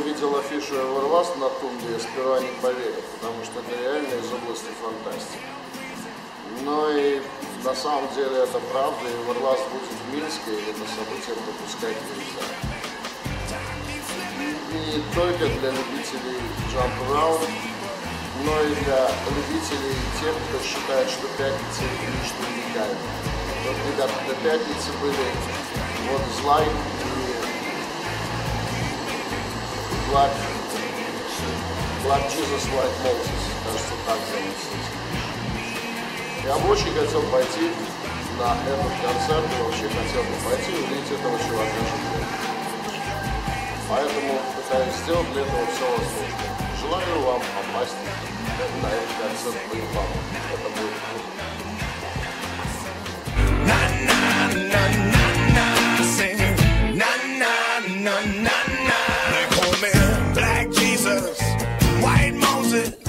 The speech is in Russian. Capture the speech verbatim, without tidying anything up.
увидел афишу Everlast на тумбе, я сперва не поверил, потому что это реально из области фантастики. Но и на самом деле это правда, и Everlast будет в Минске, и это событие пропускать нельзя. Не только для любителей Jump Around, но и для любителей тех, кто считает, что пятница лишь уникальна. Вот, ребята, до пятницы были вот Злай и Black, Black Jesus, White Moses, кажется, так зовут. Я бы очень хотел пойти на этот концерт, и вообще хотел бы пойти и увидеть этого чувака живым. Поэтому пытаюсь сделать для этого все возможное. Желаю вам попасть на этот концерт по ебам. Это будет круто. They call me Black Jesus, White Moses.